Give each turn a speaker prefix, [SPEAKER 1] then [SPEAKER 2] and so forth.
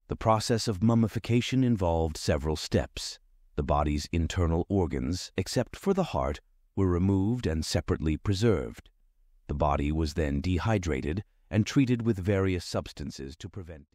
[SPEAKER 1] The process of mummification involved several steps. The body's internal organs, except for the heart, were removed and separately preserved. The body was then dehydrated and treated with various substances to prevent